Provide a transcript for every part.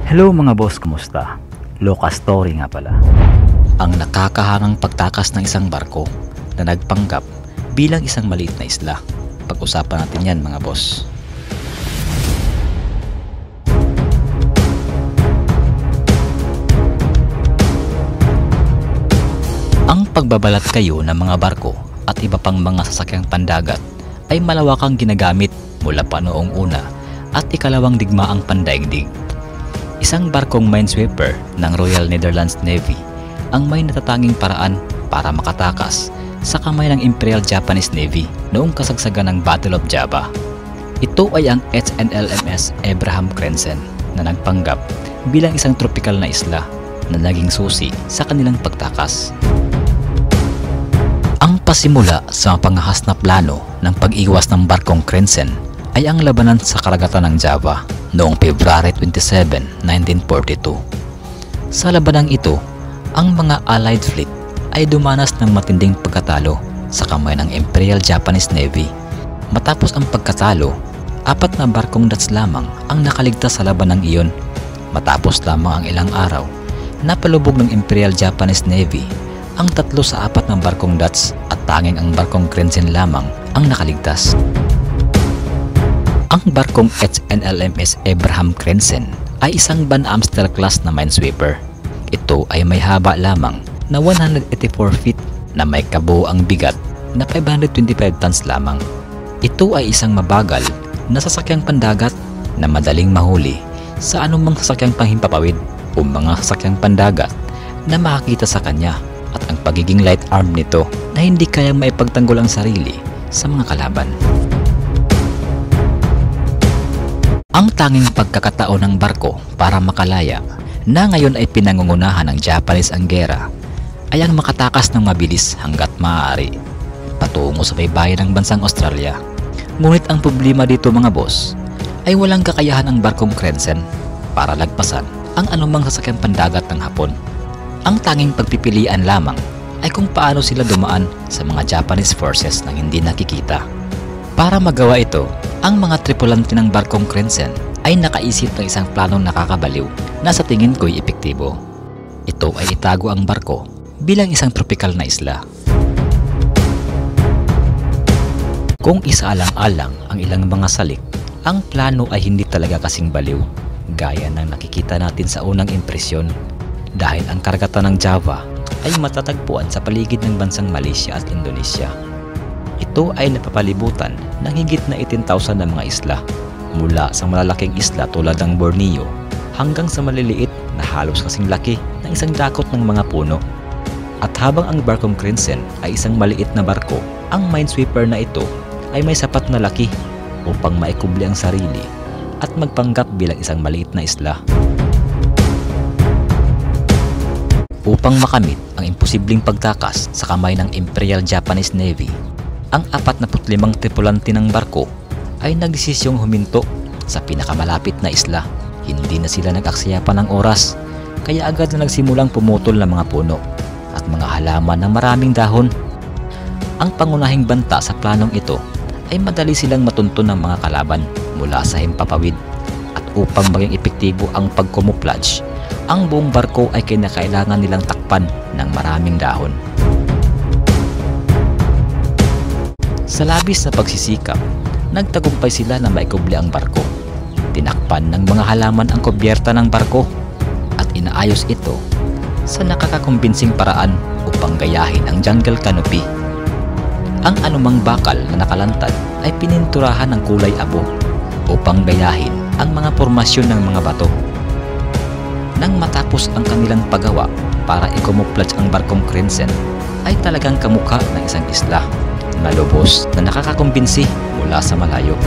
Hello mga boss, kumusta? Loka story nga pala. Ang nakakahangang pagtakas ng isang barko na nagpanggap bilang isang maliit na isla. Pag-usapan natin yan mga boss. Ang pagbabalat kayo ng mga barko at iba pang mga sasakyang pandagat ay malawakang ginagamit mula pa noong una at ikalawang digmaang pandaigdig. Isang barkong minesweeper ng Royal Netherlands Navy ang may natatanging paraan para makatakas sa kamay ng Imperial Japanese Navy noong kasagsagan ng Battle of Java. Ito ay ang HNLMS Abraham Crensen na nagpanggap bilang isang tropical na isla na naging susi sa kanilang pagtakas. Ang pasimula sa mapangahas na plano ng pag-iwas ng barkong Crensen ay ang labanan sa karagatan ng Java noong February 27, 1942. Sa labanang ito, ang mga Allied fleet ay dumanas ng matinding pagkatalo sa kamay ng Imperial Japanese Navy. Matapos ang pagkatalo, 4 na barkong Dutch lamang ang nakaligtas sa labanang iyon. Matapos lamang ang ilang araw, napalubog ng Imperial Japanese Navy ang 3 sa 4 ng barkong Dutch at tanging ang barkong Crensen lamang ang nakaligtas. Ang barkong HNLMS Abraham Crensen ay isang Van Amstel class na minesweeper. Ito ay may haba lamang na 184 feet na may kabuoang bigat na 525 tons lamang. Ito ay isang mabagal na sasakyang pandagat na madaling mahuli sa anumang sasakyang panghimpapawid o mga sasakyang pandagat na makakita sa kanya, at ang pagiging light arm nito na hindi kayang maipagtanggol ang sarili sa mga kalaban. Ang tanging pagkakataon ng barko para makalaya na ngayon ay pinangungunahan ng Japanese ang gera ay ang makatakas ng mabilis hanggat maaari patungo sa baybayin ng bansang Australia. Ngunit ang problema dito mga boss ay walang kakayahan ang barkong Crensen para lagpasan ang anumang sasakyang pandagat ng Hapon. Ang tanging pagpipilian lamang ay kung paano sila dumaan sa mga Japanese forces nang hindi nakikita. Para magawa ito, ang mga tripulante ng barkong Crensen ay nakaisip ng isang planong nakakabaliw na sa tingin ko'y epektibo. Ito ay itago ang barko bilang isang tropical na isla. Kung isaalang-alang ang ilang mga salik, ang plano ay hindi talaga kasing baliw gaya ng nakikita natin sa unang impresyon, dahil ang karagatan ng Java ay matatagpuan sa paligid ng bansang Malaysia at Indonesia. Ito ay napapalibutan ng higit na 18,000 na mga isla, mula sa malalaking isla tulad ng Borneo hanggang sa maliliit na halos kasing laki ng isang dakot ng mga puno. At habang ang barkong Crensen ay isang maliit na barko, ang minesweeper na ito ay may sapat na laki upang maikubli ang sarili at magpanggap bilang isang maliit na isla. Upang makamit ang imposibleng pagtakas sa kamay ng Imperial Japanese Navy, ang 45 tripulante ng barko ay nagdesisyong huminto sa pinakamalapit na isla. Hindi na sila nag-aksaya pa ng oras, kaya agad na nagsimulang pumutol ng mga puno at mga halaman ng maraming dahon. Ang pangunahing banta sa planong ito ay madali silang matuntun ng mga kalaban mula sa himpapawid, at upang maging epektibo ang pagkumupladge, ang buong barko ay kinakailangan nilang takpan ng maraming dahon. Sa labis na pagsisikap, nagtagumpay sila na maikubli ang barko. Tinakpan ng mga halaman ang kubyerta ng barko at inaayos ito sa nakakakumbinsing paraan upang gayahin ang jungle canopy. Ang anumang bakal na nakalantad ay pininturahan ng kulay abo upang gayahin ang mga formasyon ng mga bato. Nang matapos ang kanilang paggawa para i-camouflage ang barkong Crensen, ay talagang kamukha ng isang isla na lubos na nakakakumbinsi mula sa malayo.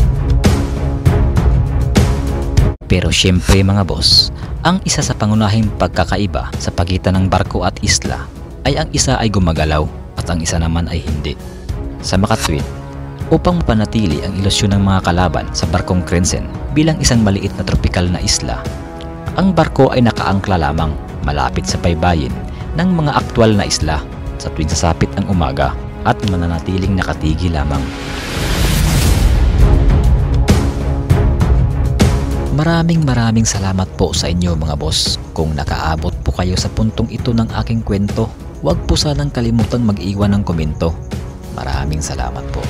Pero syempre mga boss, ang isa sa pangunahing pagkakaiba sa pagitan ng barko at isla ay ang isa ay gumagalaw at ang isa naman ay hindi. Sa makatwid, upang mapanatili ang ilusyon ng mga kalaban sa barkong Crensen bilang isang maliit na tropical na isla, ang barko ay nakaangkla lamang malapit sa baybayin ng mga aktwal na isla sa tuwing sasapit ng umaga at mananatiling nakatigil lamang. Maraming salamat po sa inyo mga boss. Kung nakaabot po kayo sa puntong ito ng aking kwento, huwag po sanang kalimutang mag-iwan ng komento. Maraming salamat po.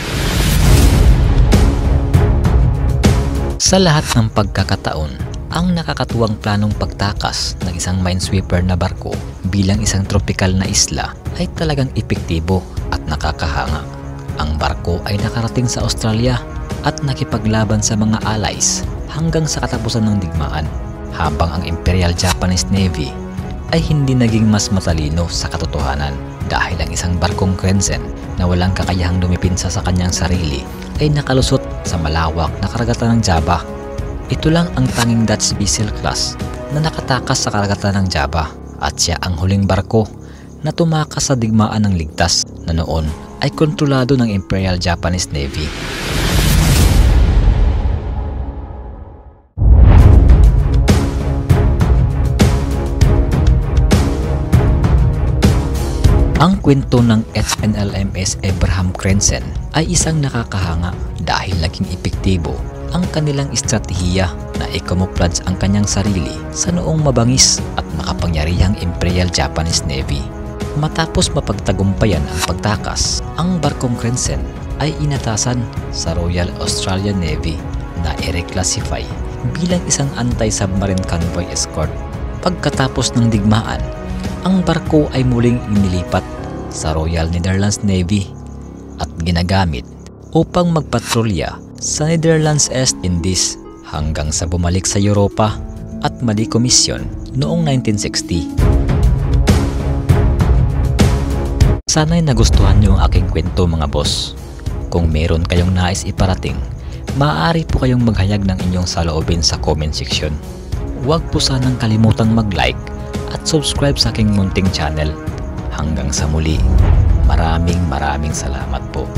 Sa lahat ng pagkakataon, ang nakakatuwang planong pagtakas ng isang minesweeper na barko bilang isang tropikal na isla ay talagang epektibo at nakakahanga. Ang barko ay nakarating sa Australia at nakipaglaban sa mga allies hanggang sa katapusan ng digmaan, habang ang Imperial Japanese Navy ay hindi naging mas matalino sa katotohanan dahil ang isang barkong Krensen na walang kakayahang lumipinsa sa kanyang sarili ay nakalusot sa malawak na karagatan ng Java. Ito lang ang tanging Dutch vessel class na nakatakas sa karagatan ng Java at siya ang huling barko na tumakas sa digmaan ng ligtas na noon ay kontrolado ng Imperial Japanese Navy. Ang kwento ng HNLMS Abraham Krensen ay isang nakakahanga dahil naging epektibo ang kanilang estratehiya na i-camouflage ang kanyang sarili sa noong mabangis at makapangyarihang Imperial Japanese Navy. Matapos mapagtagumpayan ang pagtakas, ang barkong Krensen ay inatasan sa Royal Australian Navy na i-reclassify bilang isang anti-submarine convoy escort. Pagkatapos ng digmaan, ang barko ay muling inilipat sa Royal Netherlands Navy at ginagamit upang magpatrolya sa Netherlands East Indies hanggang sa bumalik sa Europa at mali-komisyon noong 1960. Sana'y nagustuhan niyo ang aking kwento mga boss. Kung meron kayong nais iparating, maaari po kayong maghayag ng inyong saloobin sa comment section. Huwag po sanang kalimutang mag-like at subscribe sa aking munting channel. Hanggang sa muli, maraming salamat po.